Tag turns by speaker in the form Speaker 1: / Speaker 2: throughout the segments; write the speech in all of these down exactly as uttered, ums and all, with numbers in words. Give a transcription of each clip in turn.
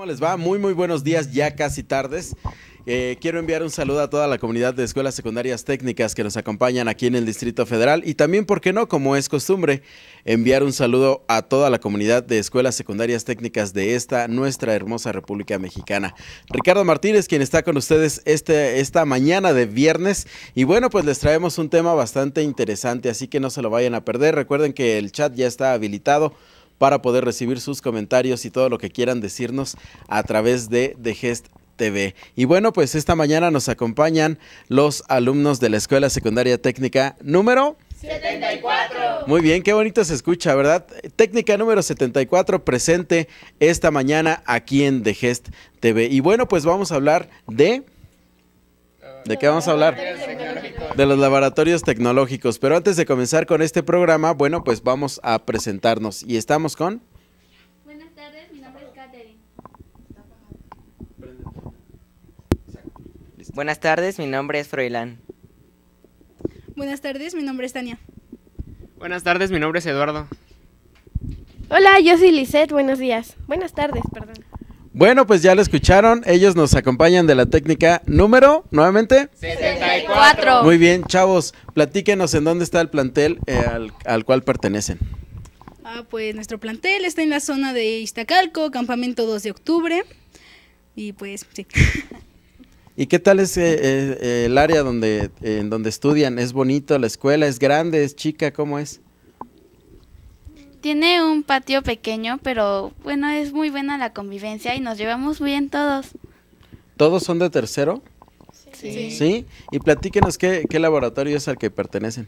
Speaker 1: ¿Cómo les va? Muy muy buenos días, ya casi tardes. Eh, quiero enviar un saludo a toda la comunidad de escuelas secundarias técnicas que nos acompañan aquí en el Distrito Federal y también, ¿por qué no?, como es costumbre, enviar un saludo a toda la comunidad de escuelas secundarias técnicas de esta, nuestra hermosa República Mexicana. Ricardo Martínez, quien está con ustedes este, esta mañana de viernes, y bueno, pues les traemos un tema bastante interesante, así que no se lo vayan a perder. Recuerden que el chat ya está habilitado para poder recibir sus comentarios y todo lo que quieran decirnos a través de The Gest T V. Y bueno, pues esta mañana nos acompañan los alumnos de la Escuela Secundaria Técnica número
Speaker 2: setenta y cuatro.
Speaker 1: Muy bien, qué bonito se escucha, ¿verdad? Técnica número setenta y cuatro presente esta mañana aquí en The Gest T V. Y bueno, pues vamos a hablar de... ¿De qué vamos a hablar? De los laboratorios tecnológicos. Pero antes de comenzar con este programa, bueno, pues vamos a presentarnos. Y estamos con...
Speaker 3: Buenas tardes, mi nombre es Katherine.
Speaker 4: Buenas tardes, mi nombre es Froilán.
Speaker 5: Buenas tardes, mi nombre es Tania.
Speaker 6: Buenas tardes, mi nombre es Eduardo.
Speaker 7: Hola, yo soy Lisette, buenos días. Buenas tardes, perdón.
Speaker 1: Bueno, pues ya lo escucharon, ellos nos acompañan de la técnica número, nuevamente,
Speaker 2: setenta y cuatro.
Speaker 1: Muy bien, chavos, platíquenos en dónde está el plantel eh, al, al cual pertenecen.
Speaker 5: Ah, pues nuestro plantel está en la zona de Iztacalco, campamento dos de octubre, y pues sí.
Speaker 1: ¿Y qué tal es eh, eh, el área donde, eh, en donde estudian? ¿Es bonito la escuela? ¿Es grande? ¿Es chica? ¿Cómo es?
Speaker 3: Tiene un patio pequeño, pero bueno, es muy buena la convivencia y nos llevamos bien todos.
Speaker 1: ¿Todos son de tercero?
Speaker 3: Sí.
Speaker 1: ¿Sí? Y platíquenos qué, qué laboratorio es al que pertenecen.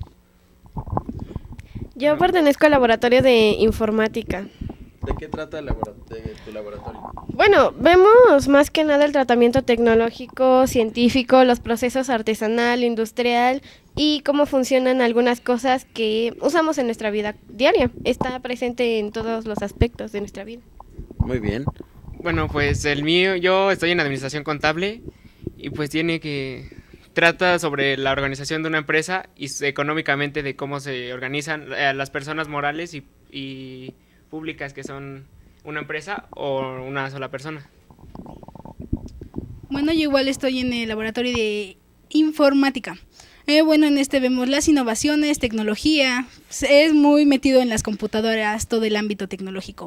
Speaker 7: Yo pertenezco al laboratorio de informática.
Speaker 1: ¿De qué trata el labora- de tu laboratorio?
Speaker 7: Bueno, vemos más que nada el tratamiento tecnológico, científico, los procesos artesanal, industrial y cómo funcionan algunas cosas que usamos en nuestra vida diaria. Está presente en todos los aspectos de nuestra vida.
Speaker 1: Muy bien.
Speaker 6: Bueno, pues el mío, yo estoy en administración contable y pues tiene que... Trata sobre la organización de una empresa y económicamente de cómo se organizan eh, las personas morales y, y públicas que son una empresa o una sola persona.
Speaker 5: Bueno, yo igual estoy en el laboratorio de informática. Eh, bueno, en este vemos las innovaciones, tecnología, es muy metido en las computadoras, todo el ámbito tecnológico.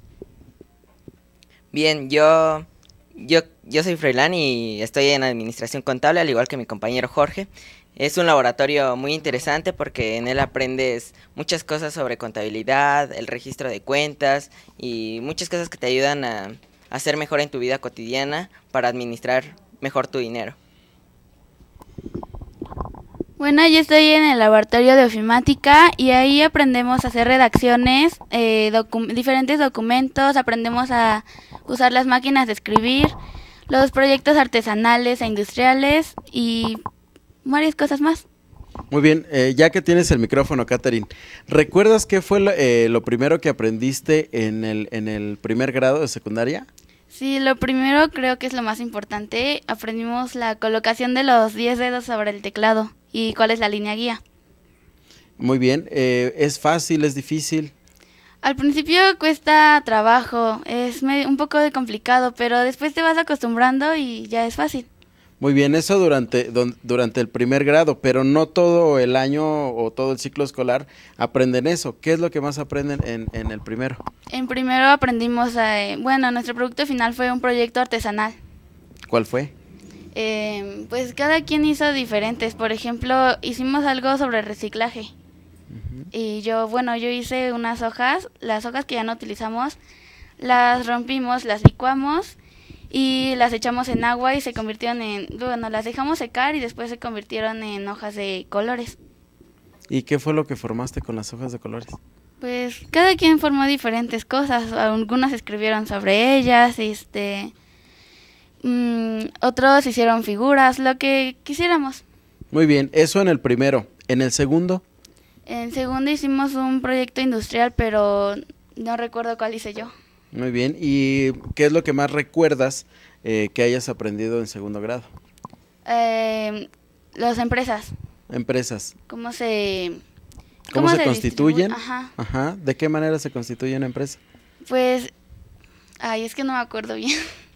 Speaker 4: Bien, yo, yo, yo soy Froilán y estoy en administración contable, al igual que mi compañero Jorge. Es un laboratorio muy interesante porque en él aprendes muchas cosas sobre contabilidad, el registro de cuentas y muchas cosas que te ayudan a, a ser mejor en tu vida cotidiana para administrar mejor tu dinero.
Speaker 3: Bueno, yo estoy en el laboratorio de ofimática y ahí aprendemos a hacer redacciones, eh, docu- diferentes documentos, aprendemos a usar las máquinas de escribir, los proyectos artesanales e industriales y varias cosas más.
Speaker 1: Muy bien, eh, ya que tienes el micrófono, Katherine, ¿recuerdas qué fue lo, eh, lo primero que aprendiste en el, en el primer grado de secundaria?
Speaker 3: Sí, lo primero creo que es lo más importante, aprendimos la colocación de los diez dedos sobre el teclado y cuál es la línea guía.
Speaker 1: Muy bien, eh, ¿es fácil, es difícil?
Speaker 3: Al principio cuesta trabajo, es medio- un poco de complicado, pero después te vas acostumbrando y ya es fácil.
Speaker 1: Muy bien, eso durante, don- durante el primer grado, pero no todo el año o todo el ciclo escolar aprenden eso. ¿Qué es lo que más aprenden en, en el primero?
Speaker 3: En primero aprendimos, a, bueno, nuestro producto final fue un proyecto artesanal.
Speaker 1: ¿Cuál fue?
Speaker 3: Eh, pues cada quien hizo diferentes, por ejemplo, hicimos algo sobre reciclaje. Y yo, bueno, yo hice unas hojas, las hojas que ya no utilizamos, las rompimos, las licuamos y las echamos en agua y se convirtieron en, bueno, las dejamos secar y después se convirtieron en hojas de colores.
Speaker 1: ¿Y qué fue lo que formaste con las hojas de colores?
Speaker 3: Pues cada quien formó diferentes cosas, algunos escribieron sobre ellas, este, mmm, otros hicieron figuras, lo que quisiéramos.
Speaker 1: Muy bien, eso en el primero. ¿En el segundo?
Speaker 3: En segundo hicimos un proyecto industrial, pero no recuerdo cuál hice yo.
Speaker 1: Muy bien, ¿y qué es lo que más recuerdas eh, que hayas aprendido en segundo grado?
Speaker 3: Eh, las empresas,
Speaker 1: Empresas.
Speaker 3: cómo se...
Speaker 1: ¿Cómo, se,
Speaker 3: se
Speaker 1: constituyen?
Speaker 3: distribuyen? Ajá.
Speaker 1: Ajá. ¿De qué manera se constituye una empresa?
Speaker 3: Pues Ay, es que no me acuerdo bien.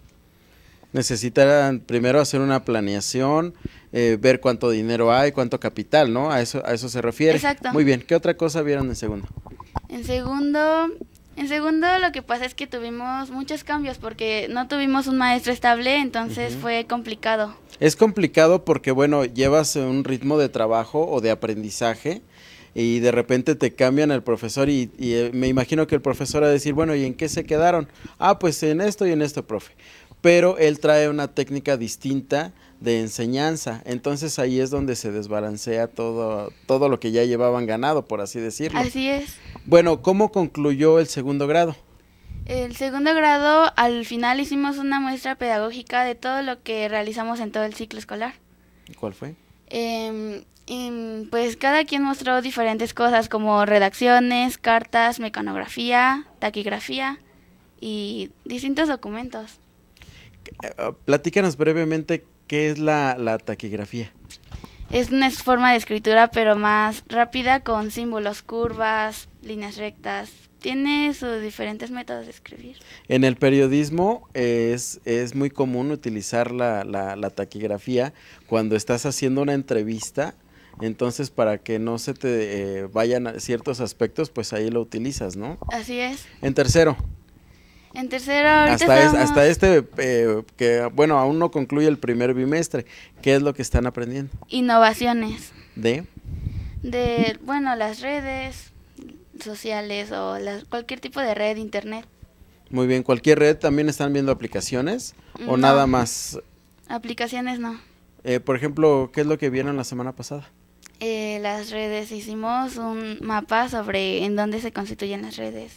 Speaker 1: Necesitarán primero hacer una planeación, eh, ver cuánto dinero hay, cuánto capital, ¿no? A eso, a eso se refiere.
Speaker 3: Exacto.
Speaker 1: Muy bien. ¿Qué otra cosa vieron en segundo?
Speaker 3: En segundo, en segundo lo que pasa es que tuvimos muchos cambios porque no tuvimos un maestro estable, entonces uh-huh. fue complicado.
Speaker 1: Es complicado porque, bueno, llevas un ritmo de trabajo o de aprendizaje y de repente te cambian el profesor y, y eh, me imagino que el profesor va a decir, bueno, ¿y en qué se quedaron? Ah, pues en esto y en esto, profe. Pero él trae una técnica distinta de enseñanza, entonces ahí es donde se desbalancea todo, todo lo que ya llevaban ganado, por así decirlo.
Speaker 3: Así es.
Speaker 1: Bueno, ¿cómo concluyó el segundo grado?
Speaker 3: El segundo grado, al final hicimos una muestra pedagógica de todo lo que realizamos en todo el ciclo escolar.
Speaker 1: ¿Cuál fue?
Speaker 3: Eh, y pues cada quien mostró diferentes cosas como redacciones, cartas, mecanografía, taquigrafía y distintos documentos.
Speaker 1: Platícanos brevemente qué es la, la taquigrafía.
Speaker 3: Es una forma de escritura pero más rápida con símbolos, curvas, líneas rectas. Tiene sus diferentes métodos de escribir.
Speaker 1: En el periodismo es, es muy común utilizar la, la, la taquigrafía cuando estás haciendo una entrevista, entonces para que no se te eh, vayan a ciertos aspectos, pues ahí lo utilizas, ¿no?
Speaker 3: Así es.
Speaker 1: En tercero.
Speaker 3: En tercero, ahorita
Speaker 1: hasta,
Speaker 3: estamos...
Speaker 1: es, hasta este, eh, que bueno, aún no concluye el primer bimestre. ¿Qué es lo que están aprendiendo?
Speaker 3: Innovaciones.
Speaker 1: ¿De?
Speaker 3: De, bueno, las redes sociales o las, cualquier tipo de red, internet.
Speaker 1: Muy bien, ¿cualquier red también están viendo aplicaciones o
Speaker 3: No,
Speaker 1: nada más?
Speaker 3: Aplicaciones no.
Speaker 1: Eh, por ejemplo, ¿qué es lo que vieron la semana pasada?
Speaker 3: Eh, las redes, hicimos un mapa sobre en dónde se constituyen las redes.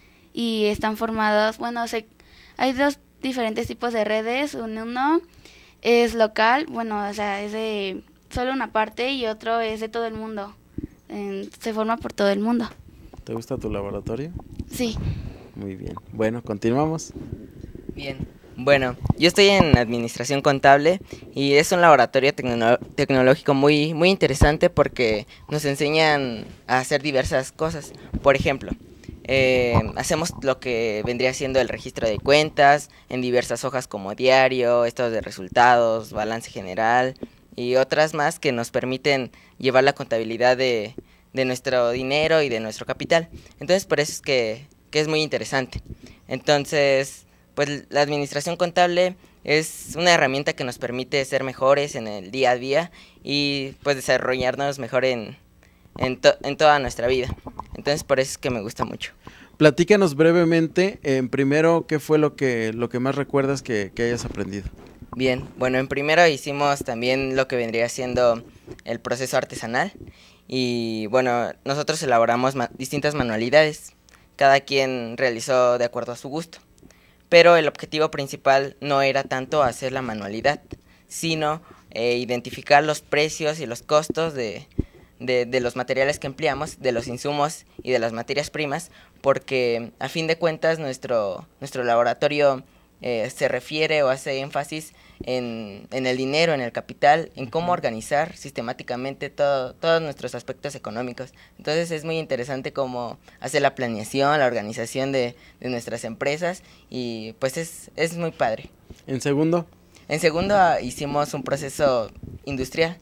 Speaker 3: Y están formados, bueno, se, hay dos diferentes tipos de redes. Uno es local, bueno, o sea, es de solo una parte y otro es de todo el mundo. En, se forma por todo el mundo.
Speaker 1: ¿Te gusta tu laboratorio?
Speaker 3: Sí.
Speaker 1: Muy bien. Bueno, continuamos.
Speaker 4: Bien. Bueno, yo estoy en administración contable y es un laboratorio tecno- tecnológico muy, muy interesante porque nos enseñan a hacer diversas cosas. Por ejemplo, Eh, hacemos lo que vendría siendo el registro de cuentas en diversas hojas como diario, estados de resultados, balance general y otras más que nos permiten llevar la contabilidad de, de nuestro dinero y de nuestro capital. Entonces por eso es que, que es muy interesante. Entonces, pues la administración contable es una herramienta que nos permite ser mejores en el día a día y pues desarrollarnos mejor en En, to- en toda nuestra vida. Entonces por eso es que me gusta mucho.
Speaker 1: Platícanos brevemente, en primero, ¿qué fue lo que, lo que más recuerdas que, que hayas aprendido?
Speaker 4: Bien, bueno, en primero hicimos también lo que vendría siendo el proceso artesanal y bueno, nosotros elaboramos ma- distintas manualidades, cada quien realizó de acuerdo a su gusto, pero el objetivo principal no era tanto hacer la manualidad, sino eh, identificar los precios y los costos de De, de los materiales que empleamos, de los insumos y de las materias primas, porque a fin de cuentas nuestro, nuestro laboratorio eh, se refiere o hace énfasis en, en el dinero, en el capital, en cómo organizar sistemáticamente todo, todos nuestros aspectos económicos. Entonces es muy interesante cómo hacer la planeación, la organización de, de nuestras empresas y pues es, es muy padre.
Speaker 1: ¿En segundo?
Speaker 4: En segundo hicimos un proceso industrial.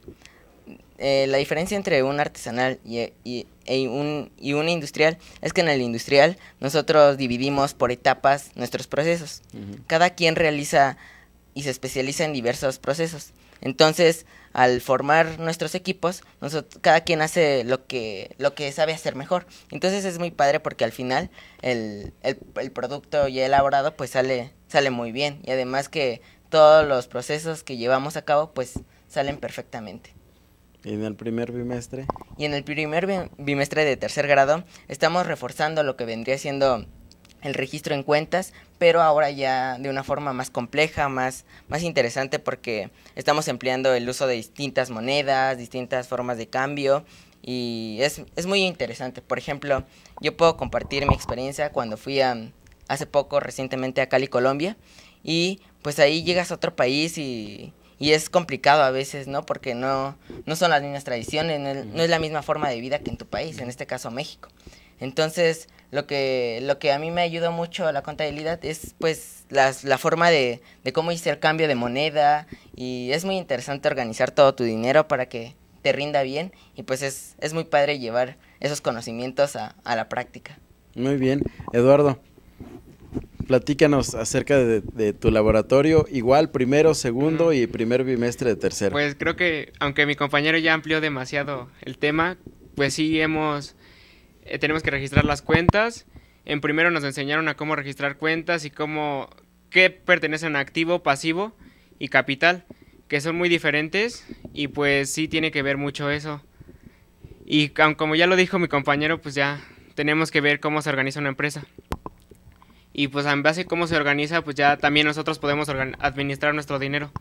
Speaker 4: Eh, la diferencia entre un artesanal y, y, y, un, y un industrial es que en el industrial nosotros dividimos por etapas nuestros procesos. Uh-huh. Cada quien realiza y se especializa en diversos procesos. Entonces, al formar nuestros equipos, nosotros, cada quien hace lo que, lo que sabe hacer mejor. Entonces es muy padre porque al final el, el, el producto ya elaborado pues sale, sale muy bien. Y además que todos los procesos que llevamos a cabo pues salen perfectamente.
Speaker 1: ¿Y en el primer bimestre?
Speaker 4: Y en el primer bimestre de tercer grado estamos reforzando lo que vendría siendo el registro en cuentas, pero ahora ya de una forma más compleja, más, más interesante porque estamos empleando el uso de distintas monedas, distintas formas de cambio y es, es muy interesante. Por ejemplo, yo puedo compartir mi experiencia cuando fui a, hace poco recientemente a Cali, Colombia, y pues ahí llegas a otro país y... Y es complicado a veces, ¿no? Porque no, no son las mismas tradiciones, no es, no es la misma forma de vida que en tu país, en este caso México. Entonces, lo que, lo que a mí me ayudó mucho a la contabilidad es pues las, la forma de, de cómo hice el cambio de moneda, y es muy interesante organizar todo tu dinero para que te rinda bien, y pues es, es muy padre llevar esos conocimientos a, a la práctica.
Speaker 1: Muy bien, Eduardo, platícanos acerca de, de tu laboratorio, igual primero, segundo mm. y primer bimestre de tercero.
Speaker 6: Pues creo que aunque mi compañero ya amplió demasiado el tema, pues sí hemos... Eh, tenemos que registrar las cuentas. En primero nos enseñaron a cómo registrar cuentas y cómo, qué pertenecen a activo, pasivo y capital, que son muy diferentes, y pues sí tiene que ver mucho eso. Y como ya lo dijo mi compañero, pues ya tenemos que ver cómo se organiza una empresa. Y pues en base a cómo se organiza, pues ya también nosotros podemos administrar nuestro dinero.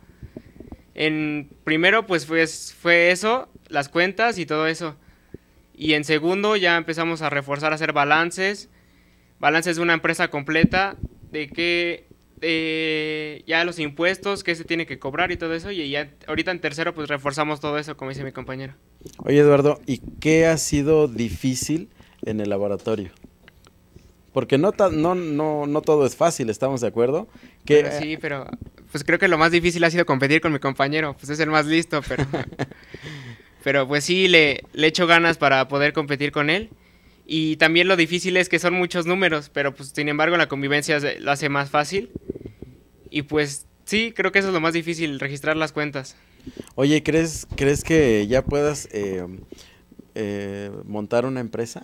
Speaker 6: En primero pues fue, fue eso, las cuentas y todo eso. Y en segundo ya empezamos a reforzar, a hacer balances, balances de una empresa completa, de qué, de ya los impuestos, qué se tiene que cobrar y todo eso, y ya ahorita en tercero pues reforzamos todo eso, como dice mi compañero.
Speaker 1: Oye, Eduardo, ¿y qué ha sido difícil en el laboratorio? Porque no, ta, no, no, no todo es fácil, ¿estamos de acuerdo? Que,
Speaker 6: pero sí, pero pues creo que lo más difícil ha sido competir con mi compañero, pues es el más listo, pero... Pero pues sí, le, le echo ganas para poder competir con él. Y también lo difícil es que son muchos números, pero pues sin embargo la convivencia lo hace más fácil. Y pues sí, creo que eso es lo más difícil, registrar las cuentas.
Speaker 1: Oye, ¿crees, ¿crees que ya puedas eh, eh, montar una empresa?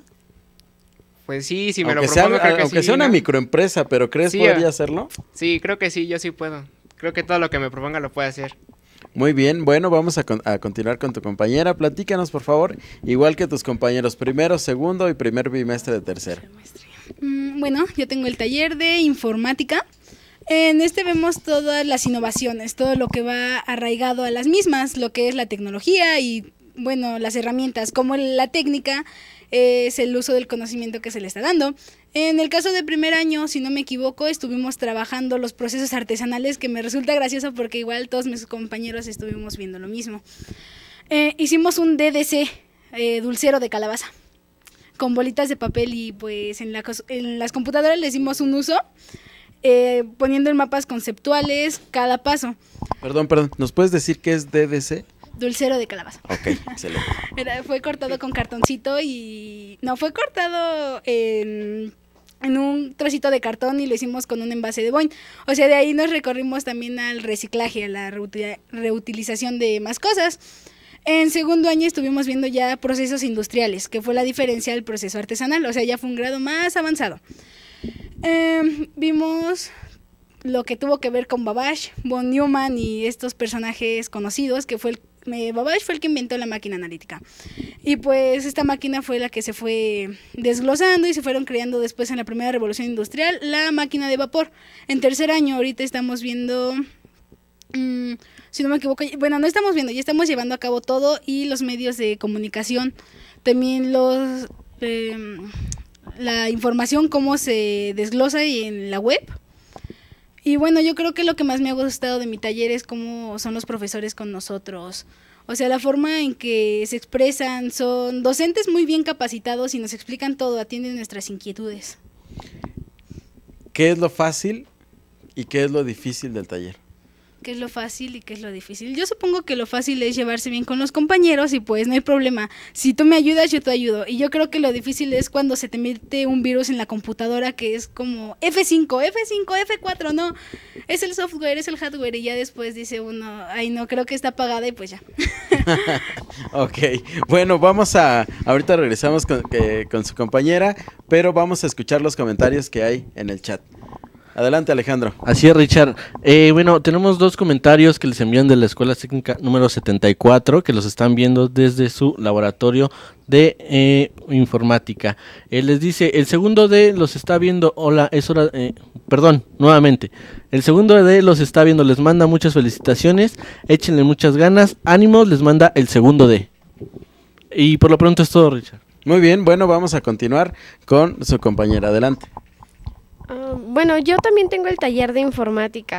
Speaker 6: Pues sí, si me
Speaker 1: aunque
Speaker 6: lo propongo,
Speaker 1: sea,
Speaker 6: creo que
Speaker 1: aunque
Speaker 6: sí,
Speaker 1: sea una
Speaker 6: ¿no?
Speaker 1: microempresa, pero ¿crees
Speaker 6: sí,
Speaker 1: podría hacerlo?
Speaker 6: Sí, creo que sí, yo sí puedo. Creo que todo lo que me proponga lo puedo hacer.
Speaker 1: Muy bien, bueno, vamos a, con, a continuar con tu compañera. Platícanos, por favor, igual que tus compañeros, primero, segundo y primer bimestre de tercero.
Speaker 5: Mm, bueno, yo tengo el taller de informática. En este vemos todas las innovaciones, todo lo que va arraigado a las mismas, lo que es la tecnología y, bueno, las herramientas, como la técnica es el uso del conocimiento que se le está dando. En el caso de primer año, si no me equivoco, estuvimos trabajando los procesos artesanales, que me resulta gracioso porque igual todos mis compañeros estuvimos viendo lo mismo. Eh, hicimos un D D C, eh, dulcero de calabaza, con bolitas de papel, y pues en, la, en las computadoras le dimos un uso, eh, poniendo en mapas conceptuales cada paso.
Speaker 1: Perdón, perdón, ¿nos puedes decir qué es D D C?
Speaker 5: Dulcero de calabaza.
Speaker 1: Ok, excelente.
Speaker 5: Era, fue cortado con cartoncito y... No, fue cortado en, en un trocito de cartón y lo hicimos con un envase de Boing. O sea, de ahí nos recorrimos también al reciclaje, a la reutil- reutilización de más cosas. En segundo año estuvimos viendo ya procesos industriales, que fue la diferencia del proceso artesanal. O sea, ya fue un grado más avanzado. Eh, vimos... lo que tuvo que ver con Babbage, von Neumann y estos personajes conocidos, que fue el, eh, Babbage fue el que inventó la máquina analítica. Y pues esta máquina fue la que se fue desglosando y se fueron creando después en la primera revolución industrial la máquina de vapor. En tercer año ahorita estamos viendo, mmm, si no me equivoco, bueno, no estamos viendo, ya estamos llevando a cabo todo, y los medios de comunicación, también los eh, la información, cómo se desglosa en la web. Y bueno, yo creo que lo que más me ha gustado de mi taller es cómo son los profesores con nosotros. O sea, la forma en que se expresan, son docentes muy bien capacitados y nos explican todo, atienden nuestras inquietudes.
Speaker 1: ¿Qué es lo fácil y qué es lo difícil del taller?
Speaker 5: ¿Qué es lo fácil y qué es lo difícil? Yo supongo que lo fácil es llevarse bien con los compañeros y pues no hay problema. Si tú me ayudas, yo te ayudo. Y yo creo que lo difícil es cuando se te mete un virus en la computadora que es como F cinco, F cinco, F cuatro, no. Es el software, es el hardware, y ya después dice uno, ay no, creo que está apagada, y pues ya.
Speaker 1: Ok, bueno, vamos a, ahorita regresamos con, eh, con su compañera, pero vamos a escuchar los comentarios que hay en el chat. Adelante, Alejandro.
Speaker 8: Así es, Richard. Eh, bueno, tenemos dos comentarios que les envían de la Escuela Técnica número setenta y cuatro, que los están viendo desde su laboratorio de eh, informática. Eh, les dice, el segundo D los está viendo, hola, es hora, eh, perdón, nuevamente. El segundo D los está viendo, les manda muchas felicitaciones, échenle muchas ganas, ánimos, les manda el segundo D. Y por lo pronto es todo, Richard.
Speaker 1: Muy bien, bueno, vamos a continuar con su compañera. Adelante.
Speaker 7: Uh, bueno, yo también tengo el taller de informática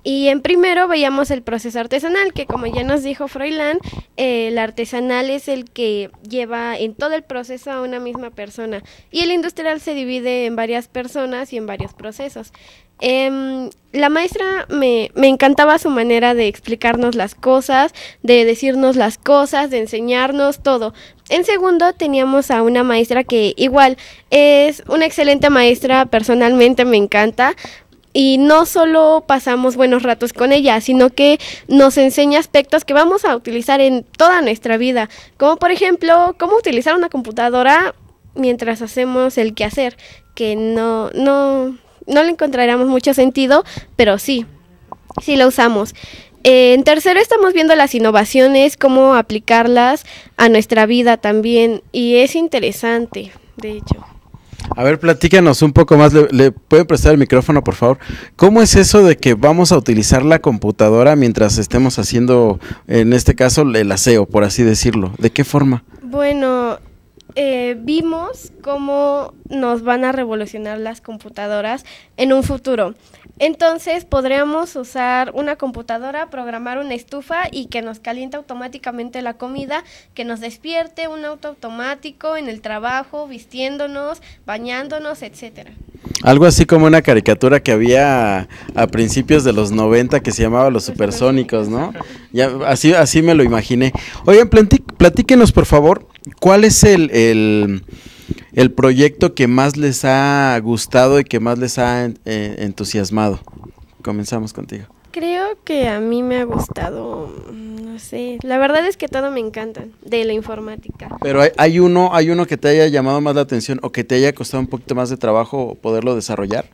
Speaker 7: Y en primero veíamos el proceso artesanal, que como ya nos dijo Froilán, eh, el artesanal es el que lleva en todo el proceso a una misma persona. Y el industrial se divide en varias personas y en varios procesos. Eh, la maestra me, me encantaba su manera de explicarnos las cosas, de decirnos las cosas, de enseñarnos todo. En segundo teníamos a una maestra que igual es una excelente maestra, personalmente me encanta. Y no solo pasamos buenos ratos con ella, sino que nos enseña aspectos que vamos a utilizar en toda nuestra vida. Como por ejemplo, cómo utilizar una computadora mientras hacemos el quehacer, que no, no, no le encontraremos mucho sentido, pero sí, sí la usamos. Eh, en tercero estamos viendo las innovaciones, cómo aplicarlas a nuestra vida también, y es interesante, de hecho.
Speaker 1: A ver, platícanos un poco más, ¿le, le puede prestar el micrófono, por favor? ¿Cómo es eso de que vamos a utilizar la computadora mientras estemos haciendo, en este caso, el aseo, por así decirlo? ¿De qué forma?
Speaker 7: Bueno, eh, vimos cómo nos van a revolucionar las computadoras en un futuro. Entonces podríamos usar una computadora, programar una estufa y que nos caliente automáticamente la comida, que nos despierte, un auto automático en el trabajo, vistiéndonos, bañándonos, etcétera.
Speaker 1: Algo así como una caricatura que había a, a principios de los noventa que se llamaba Los Supersónicos, ¿no? Ya, así, así me lo imaginé. Oigan, platí, platíquenos por favor, ¿cuál es el... el el proyecto que más les ha gustado y que más les ha eh, entusiasmado? Comenzamos contigo.
Speaker 7: Creo que a mí me ha gustado, no sé, la verdad es que todo me encanta de la informática.
Speaker 1: Pero hay, hay uno, hay uno que te haya llamado más la atención o que te haya costado un poquito más de trabajo poderlo desarrollar.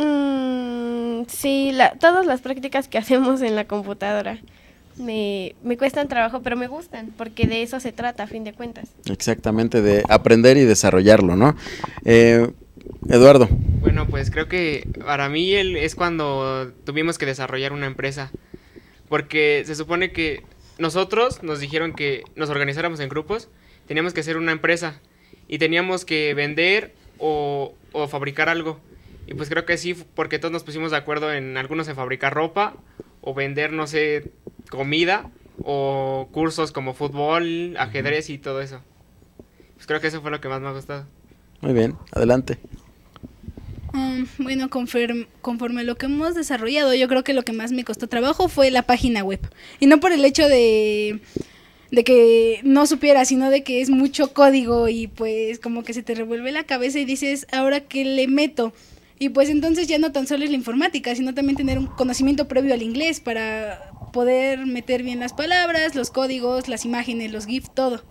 Speaker 7: Mm, sí, la, todas las prácticas que hacemos en la computadora. Me, me cuestan trabajo, pero me gustan, porque de eso se trata, a fin de cuentas.
Speaker 1: Exactamente, de aprender y desarrollarlo, ¿no? Eh, Eduardo.
Speaker 6: Bueno, pues creo que para mí el, es cuando tuvimos que desarrollar una empresa, porque se supone que nosotros nos dijeron que nos organizáramos en grupos, teníamos que hacer una empresa y teníamos que vender o, o fabricar algo. Y pues creo que sí, porque todos nos pusimos de acuerdo en algunos en fabricar ropa o vender, no sé, comida o cursos como fútbol, ajedrez y todo eso. Pues creo que eso fue lo que más me ha gustado.
Speaker 1: Muy bien, adelante.
Speaker 5: Um, bueno, conforme, conforme lo que hemos desarrollado, yo creo que lo que más me costó trabajo fue la página web. Y no por el hecho de, de que no supiera, sino de que es mucho código y pues como que se te revuelve la cabeza y dices, ¿ahora qué le meto? Y pues entonces ya no tan solo es la informática, sino también tener un conocimiento previo al inglés para poder meter bien las palabras, los códigos, las imágenes, los GIF, todo.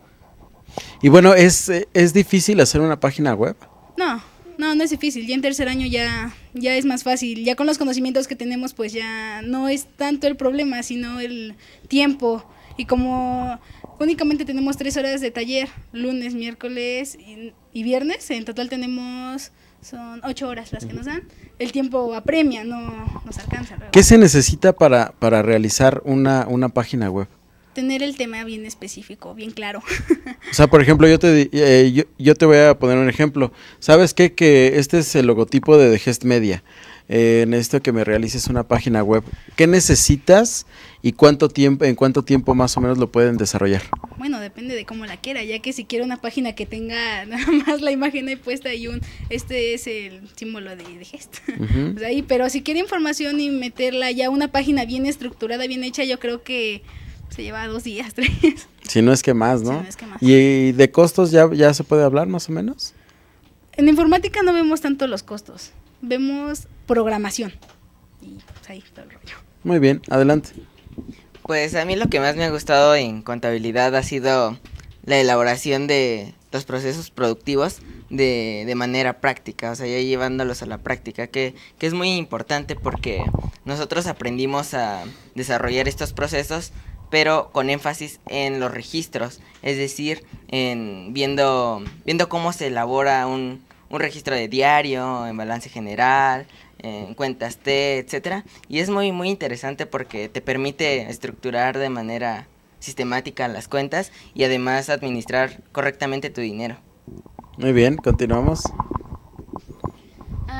Speaker 1: Y bueno, ¿es, es difícil hacer una página web?
Speaker 5: No, no, no es difícil. Ya en tercer año ya, ya es más fácil. Ya con los conocimientos que tenemos, pues ya no es tanto el problema, sino el tiempo. Y como únicamente tenemos tres horas de taller, lunes, miércoles y, y viernes, en total tenemos... Son ocho horas las que nos dan. El tiempo apremia, no nos alcanza. Luego.
Speaker 1: ¿Qué se necesita para, para realizar una, una página web?
Speaker 5: Tener el tema bien específico, bien claro.
Speaker 1: O sea, por ejemplo, yo te eh, yo, yo te voy a poner un ejemplo. ¿Sabes qué? Que este es el logotipo de The Gest Media. Eh, necesito que me realices una página web. ¿Qué necesitas y cuánto tiempo, en cuánto tiempo más o menos lo pueden desarrollar?
Speaker 5: Bueno, depende de cómo la quiera, ya que si quiero una página que tenga nada más la imagen ahí puesta y un, este es el símbolo de, de Gest. Uh-huh. Pues ahí, pero si quiere información y meterla ya una página bien estructurada, bien hecha, yo creo que se lleva dos días, tres.
Speaker 1: Si no es que más, ¿no?
Speaker 5: Si no es que más.
Speaker 1: ¿Y de costos ya, ya se puede hablar más o menos?
Speaker 5: En informática no vemos tanto los costos, vemos programación. Y pues ahí está el rollo.
Speaker 1: Muy bien, adelante.
Speaker 4: Pues a mí lo que más me ha gustado en contabilidad ha sido la elaboración de los procesos productivos de, de manera práctica, o sea, ya llevándolos a la práctica, que, que es muy importante porque nosotros aprendimos a desarrollar estos procesos, pero con énfasis en los registros, es decir, en viendo, viendo cómo se elabora un, un registro de diario, en balance general, en cuentas T, etcétera, y es muy muy interesante porque te permite estructurar de manera sistemática las cuentas y además administrar correctamente tu dinero.
Speaker 1: Muy bien, continuamos.
Speaker 3: Uh,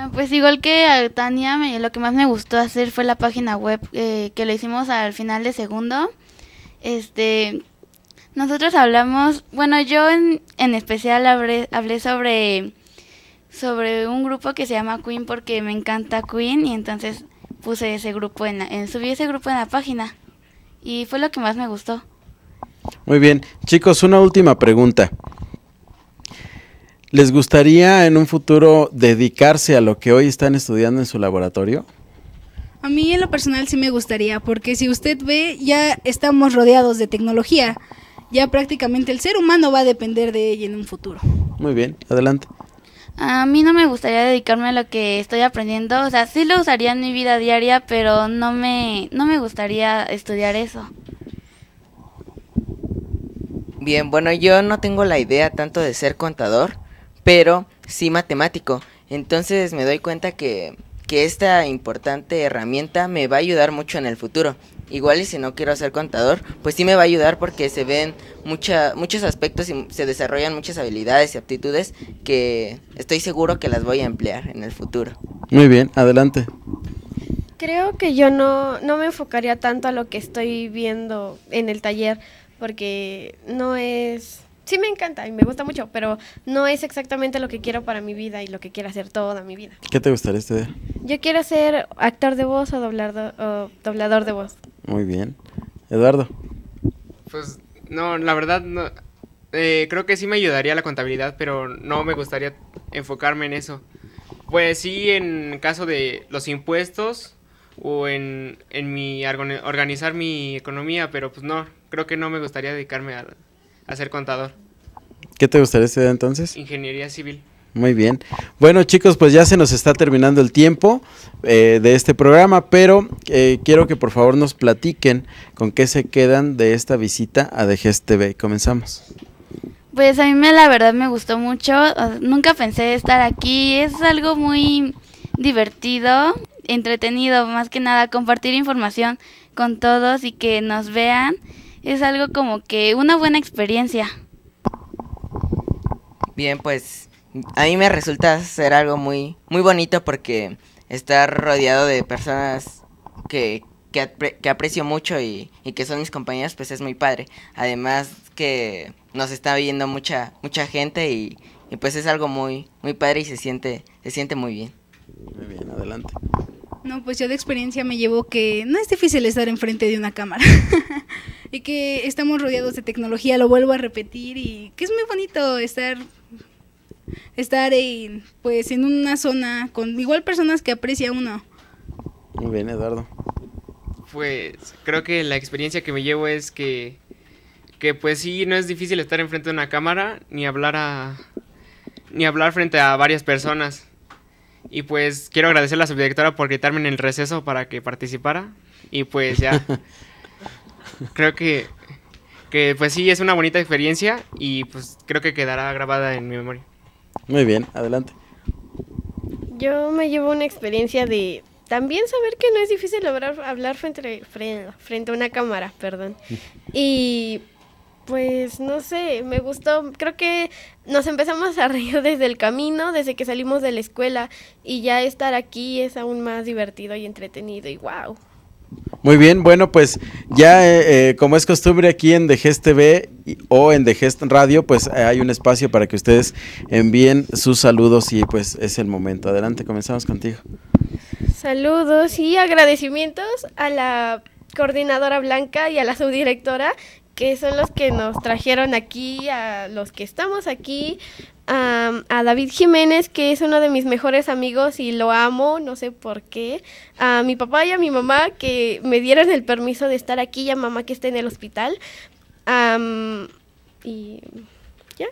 Speaker 3: Pues igual que a Tania, me- lo que más me gustó hacer fue la página web eh, que lo hicimos al final de segundo. Este, nosotros hablamos, bueno, yo en, en especial hablé, hablé sobre, sobre un grupo que se llama Queen porque me encanta Queen y entonces puse ese grupo en, la, en subí ese grupo en la página y fue lo que más me gustó.
Speaker 1: Muy bien, chicos, una última pregunta. ¿Les gustaría en un futuro dedicarse a lo que hoy están estudiando en su laboratorio?
Speaker 5: A mí en lo personal sí me gustaría, porque si usted ve, ya estamos rodeados de tecnología. Ya prácticamente el ser humano va a depender de ella en un futuro.
Speaker 1: Muy bien, adelante.
Speaker 3: A mí no me gustaría dedicarme a lo que estoy aprendiendo, o sea, sí lo usaría en mi vida diaria, pero no me, no me gustaría estudiar eso.
Speaker 4: Bien, bueno, yo no tengo la idea tanto de ser contador, pero sí matemático. Entonces me doy cuenta que, que esta importante herramienta me va a ayudar mucho en el futuro. Igual y si no quiero ser contador, pues sí me va a ayudar porque se ven mucha, muchos aspectos y se desarrollan muchas habilidades y aptitudes que estoy seguro que las voy a emplear en el futuro.
Speaker 1: Muy bien, adelante.
Speaker 7: Creo que yo no, no me enfocaría tanto a lo que estoy viendo en el taller, porque no es... Sí me encanta y me gusta mucho, pero no es exactamente lo que quiero para mi vida y lo que quiero hacer toda mi vida.
Speaker 1: ¿Qué te gustaría estudiar?
Speaker 7: Yo quiero ser actor de voz o doblador, o doblador de voz.
Speaker 1: Muy bien. Eduardo.
Speaker 6: Pues no, la verdad no. Eh, creo que sí me ayudaría la contabilidad, pero no me gustaría enfocarme en eso. Pues sí, en caso de los impuestos o en, en mi argone- organizar mi economía, pero pues no, creo que no me gustaría dedicarme a, a ser contador.
Speaker 1: ¿Qué te gustaría estudiar entonces?
Speaker 6: Ingeniería civil.
Speaker 1: Muy bien. Bueno, chicos, pues ya se nos está terminando el tiempo eh, de este programa, pero eh, quiero que por favor nos platiquen con qué se quedan de esta visita a D G E S T V. Comenzamos.
Speaker 3: Pues a mí me, la verdad me gustó mucho, o- nunca pensé estar aquí, es algo muy divertido, entretenido, más que nada compartir información con todos y que nos vean, es algo como que una buena experiencia.
Speaker 4: Bien, pues a mí me resulta ser algo muy muy bonito porque estar rodeado de personas que, que, apre- que aprecio mucho y, y que son mis compañeros, pues es muy padre. Además que nos está viendo mucha mucha gente y, y pues es algo muy muy padre y se siente se siente muy bien.
Speaker 1: Muy bien, adelante.
Speaker 5: No, pues yo de experiencia me llevo que no es difícil estar enfrente de una cámara y que estamos rodeados de tecnología, lo vuelvo a repetir, y que es muy bonito estar estar en, pues en una zona con igual personas que aprecia uno.
Speaker 1: Muy bien, Eduardo.
Speaker 6: Pues creo que la experiencia que me llevo es que, que pues sí, no es difícil estar enfrente de una cámara ni hablar a ni hablar frente a varias personas. Y pues quiero agradecer a la subdirectora por gritarme en el receso para que participara. Y pues ya, creo que, que pues sí, es una bonita experiencia y pues creo que quedará grabada en mi memoria.
Speaker 1: Muy bien, adelante.
Speaker 7: Yo me llevo una experiencia de también saber que no es difícil lograr hablar frente, frente, frente a una cámara, perdón. Y pues no sé, me gustó, creo que nos empezamos a reír desde el camino, desde que salimos de la escuela, y ya estar aquí es aún más divertido y entretenido y wow.
Speaker 1: Muy bien, bueno, pues ya eh, eh, como es costumbre aquí en D G E S T V y- o en D G E S T Radio, pues eh, hay un espacio para que ustedes envíen sus saludos y pues es el momento. Adelante, comenzamos contigo.
Speaker 7: Saludos y agradecimientos a la coordinadora Blanca y a la subdirectora, que son los que nos trajeron aquí, a los que estamos aquí, a, a David Jiménez, que es uno de mis mejores amigos y lo amo, no sé por qué, a mi papá y a mi mamá, que me dieron el permiso de estar aquí, y a mamá que está en el hospital, am, y ya.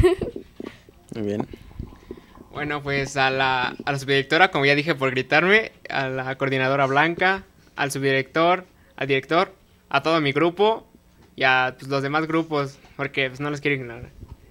Speaker 1: Muy bien.
Speaker 6: Bueno, pues a la, a la subdirectora, como ya dije, por gritarme, a la coordinadora Blanca, al subdirector, al director, a todo mi grupo y a pues, los demás grupos, porque pues, no los quiero ignorar.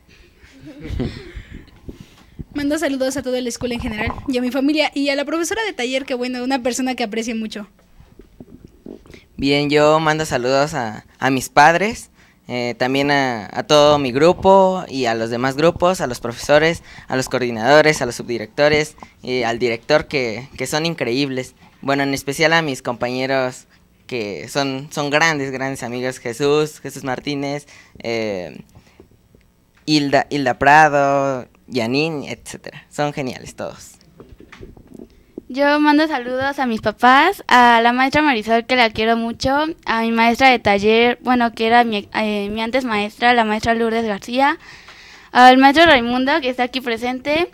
Speaker 5: Mando saludos a toda la escuela en general y a mi familia y a la profesora de taller, que bueno, una persona que aprecio mucho.
Speaker 4: Bien, yo mando saludos a, a mis padres, Eh, también a, a todo mi grupo y a los demás grupos, a los profesores, a los coordinadores, a los subdirectores y al director que, que son increíbles. Bueno, en especial a mis compañeros que son, son grandes, grandes amigos, Jesús, Jesús Martínez, eh, Hilda, Hilda Prado, Janine, etcétera. Son geniales todos.
Speaker 3: Yo mando saludos a mis papás, a la maestra Marisol, que la quiero mucho, a mi maestra de taller, bueno, que era mi, eh, mi antes maestra, la maestra Lourdes García, al maestro Raimundo, que está aquí presente,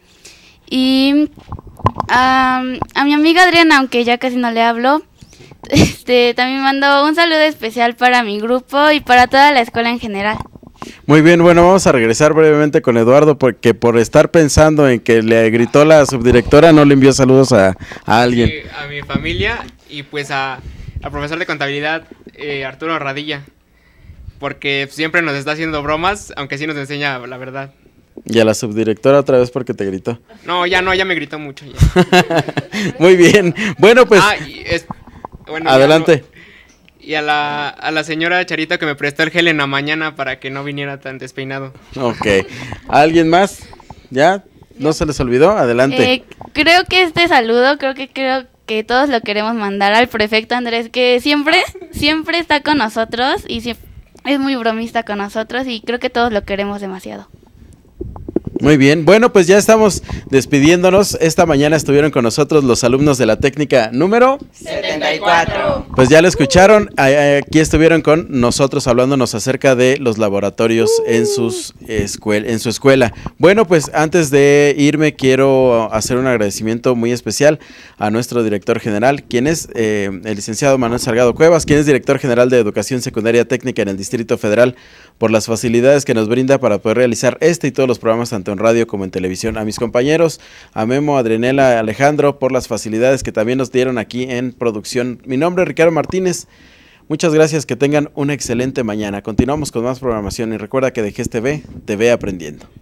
Speaker 3: y a, a mi amiga Adriana, aunque ya casi no le hablo. Este, también mando un saludo especial para mi grupo y para toda la escuela en general.
Speaker 1: Muy bien, bueno, vamos a regresar brevemente con Eduardo, porque por estar pensando en que le gritó la subdirectora no le envió saludos a, a alguien.
Speaker 6: Sí, a mi familia y pues a, al profesor de contabilidad, eh, Arturo Radilla, porque siempre nos está haciendo bromas, aunque sí nos enseña la verdad.
Speaker 1: Y a la subdirectora otra vez porque te gritó.
Speaker 6: No, ya no, ya me gritó mucho. Ya.
Speaker 1: Muy bien, bueno pues...
Speaker 6: Ah, y es, bueno,
Speaker 1: adelante.
Speaker 6: No, y a la, a la señora Charita que me prestó el gel en la mañana para que no viniera tan despeinado.
Speaker 1: Ok. ¿Alguien más? ¿Ya? ¿No se les olvidó? Adelante.
Speaker 3: Eh, creo que este saludo, creo que creo que todos lo queremos mandar al prefecto Andrés, que siempre, siempre está con nosotros y siempre es muy bromista con nosotros y creo que todos lo queremos demasiado.
Speaker 1: Muy bien, bueno, pues ya estamos despidiéndonos. Esta mañana estuvieron con nosotros los alumnos de la técnica número
Speaker 2: setenta y cuatro.
Speaker 1: Pues ya lo escucharon, aquí estuvieron con nosotros hablándonos acerca de los laboratorios en, sus escuel en su escuela. Bueno, pues antes de irme quiero hacer un agradecimiento muy especial a nuestro director general, quien es eh, el licenciado Manuel Salgado Cuevas, quien es director general de Educación Secundaria Técnica en el Distrito Federal, por las facilidades que nos brinda para poder realizar este y todos los programas tanto en radio como en televisión. A mis compañeros, a Memo, a Adrianela, a Alejandro, por las facilidades que también nos dieron aquí en producción. Mi nombre es Ricardo Martínez. Muchas gracias, que tengan una excelente mañana. Continuamos con más programación y recuerda que de G E S T V, te ve aprendiendo.